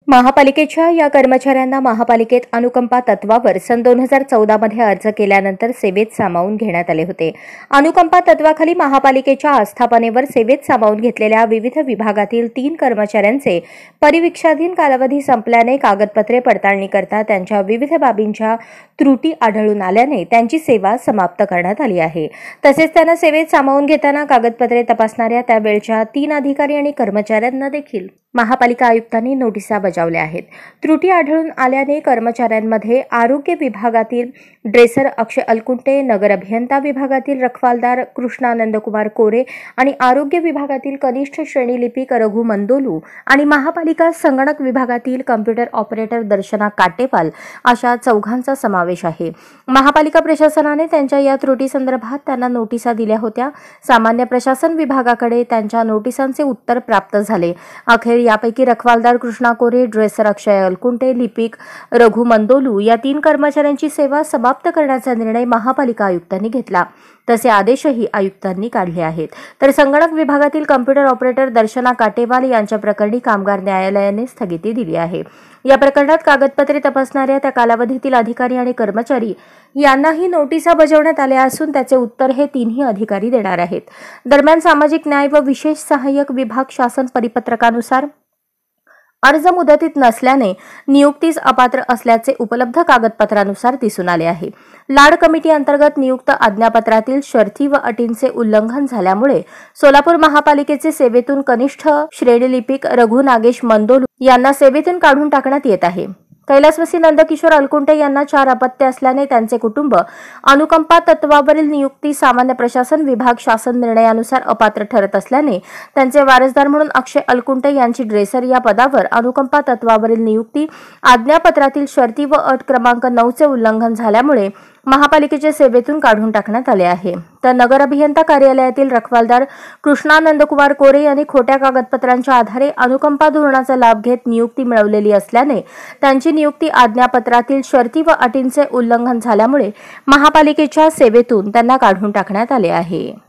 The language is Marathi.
महापालिकेच्या या कर्मचाऱ्यांना महापालिकेत अनुकंपा तत्वावर सन 2014 मध्ये अर्ज केल्यानंतर सेवेत सामावून घेण्यात आले होते। अनुकंपा तत्वाखाली महापालिकेच्या आस्थापनेवर सेवेत सामावून घेतलेल्या विविध विभागातील 3 कर्मचाऱ्यांचे परिवीक्षाधीन कालावधी संपल्याने कागदपत्रे पडताळणी करता त्यांच्या विविध बाबींच्या त्रुटी आढळून आल्याने त्यांची सेवा समाप्त करण्यात आली आहे। तसेच त्यांना सेवेत सामावून घेताना कागदपत्रे तपासणाऱ्या त्यावेळच्या 3 अधिकारी आणि कर्मचाऱ्यांना देखील महापालिका आयुक्तांनी नोटिसा बजावल्या आहेत। त्रुटी आढळून आल्याने कर्मचाऱ्यांमध्ये आरोग्य विभागातील ड्रेसर अक्षय अलकुंटे, नगर अभियंता विभागातील रखवालदार कृष्णा नंदकुमार कोरे आणि आरोग्य विभागातील कनिष्ठ श्रेणी लिपिक रघु मंदोलू आणि महापालिका संगणक विभागातील कॉम्प्युटर ऑपरेटर दर्शना काटेवाल अशा 4 समावेश आहे। महापालिका प्रशासनाने त्यांच्या या त्रुटी संदर्भात त्यांना नोटिसा दिल्या होत्या। सामान्य प्रशासन विभागाकडे त्यांच्या नोटिसांचे उत्तर प्राप्त झाले। अखेर यापैकी रखवालदार कृष्णा कोरे, ड्रेसर अक्षय अलकुंटे, लिपिक रघु मंदोलू या 3 कर्मचाऱ्यांची सेवा समाप्त करण्याचा निर्णय महापालिका आयुक्तांनी घेतला। तसे आदेशही आयुक्तांनी काढले आहेत। तर संगणक विभागातील कॉम्प्युटर ऑपरेटर दर्शना काटेवाल यांच्या प्रकरणी कामगार न्यायालयाने स्थगिती दिली आहे। या प्रकरणात कागदपत्रे तपासणाऱ्या त्या कालावधीतील अधिकारी आणि कर्मचारी यांनाही नोटिसा बजावण्यात आल्या असून त्याचे उत्तर हे 3ही अधिकारी देणार आहेत। दरम्यान सामाजिक न्याय व विशेष सहाय्यक विभाग शासन परिपत्रकानुसार अर्ज मुदतीत नसल्याने नियुक्तीस अपात्र असल्याचे उपलब्ध कागदपत्रानुसार दिसून आले आहे। लाड कमिटी अंतर्गत नियुक्त आज्ञापत्रातील शर्ती व अटींचे उल्लंघन झाल्यामुळे सोलापूर महापालिकेचे सेवेतून कनिष्ठ श्रेणी लिपिक रघु नागेश मंदोलू यांना सेवेतून काढून टाकण्यात येत आहे। कैलासवासी नंदकिशोर अलकुंटे यांना 4 अपत्य असल्याने त्यांचे कुटुंब अनुकंपा तत्वावरील नियुक्ती सामान्य प्रशासन विभाग शासन निर्णयानुसार अपात्र ठरत असल्याने त्यांचे वारसदार म्हणून अक्षय अलकुंटे यांची ड्रेसर या पदावर अनुकंपा तत्वावरील नियुक्ती आज्ञापत्रातील शर्ती व अट क्रमांक 9 चे उल्लंघन झाल्यामुळे महापालिकेच्या सेवेतून काढून टाकण्यात आले आहे। तर नगर अभियंता कार्यालयातील रखवालदार कृष्णा नंदकुमार कोरे यांनी खोट्या कागदपत्रांच्या आधारे अनुकंपा धोरणाचा लाभ घेत नियुक्ती मिळवलेली असल्याने त्यांची नियुक्ती आज्ञापत्रातील शर्ती व अटींचे उल्लंघन झाल्यामुळे महापालिकेच्या सेवेतून त्यांना काढून टाकण्यात आले आहे।